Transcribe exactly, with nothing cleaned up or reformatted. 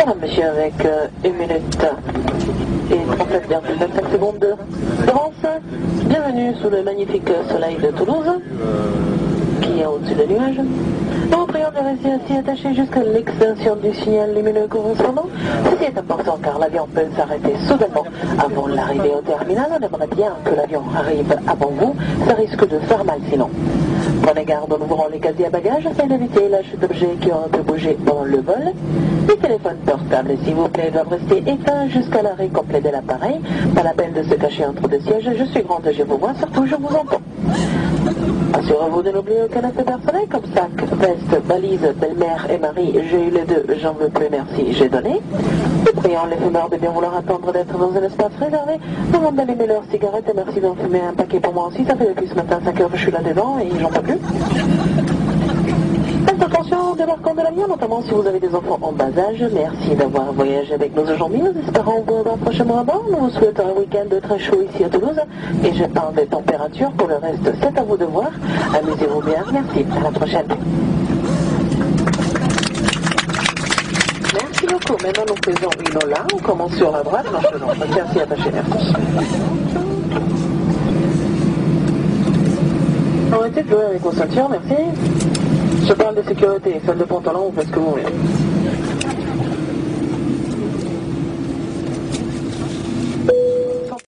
Voilà, monsieur, avec euh, une minute et trente-sept virgule vingt-cinq secondes d'avance. Bienvenue sous le magnifique soleil de Toulouse, qui est au-dessus des nuages. Nous vous prions de rester assis attaché jusqu'à l'extinction du signal lumineux correspondant. Ceci est important car l'avion peut s'arrêter soudainement avant l'arrivée au terminal. On aimerait bien que l'avion arrive avant vous, ça risque de faire mal sinon. Prenez garde en ouvrant les casiers à bagages afin d'éviter la chute d'objets qui auraient pu bouger pendant le vol. Les téléphones portables, s'il vous plaît, doivent rester éteints jusqu'à l'arrêt complet de l'appareil. Pas la peine de se cacher entre deux sièges. Je suis grande, je vous vois, surtout je vous entends. Assurez-vous de n'oublier aucun aspect personnel comme sac, veste, valise, belle-mère et mari. J'ai eu les deux, j'en veux plus, merci, j'ai donné. Nous prions les fumeurs de bien vouloir attendre d'être dans un espace réservé avant d'allumer leur cigarette et merci d'en fumer un paquet pour moi aussi. Ça fait depuis ce matin cinq heures que je suis là-dedans et j'en peux plus. Faites attention au débarquement de l'avion, notamment si vous avez des enfants en bas âge. Merci d'avoir voyagé avec nous aujourd'hui. Nous espérons vous revoir prochainement à bord. Nous vous souhaitons un week-end très chaud ici à Toulouse. Et je parle des températures. Pour le reste, c'est à vous de voir. Amusez-vous bien. Merci. À la prochaine. Merci beaucoup. Maintenant, nous faisons une ola. On commence sur la droite. Non, je non. Merci, attaché. Merci. Arrêtez de jouer avec vos ceintures. Merci. Je parle de sécurité, salle de pantalon, vous faites ce que vous voulez.